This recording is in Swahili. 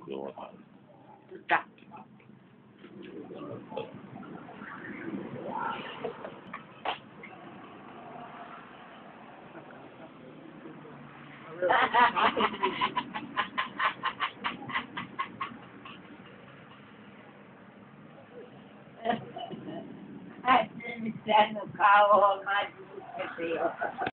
くわかる。 釣った。あつみちゃんの顔をまず見せてよ。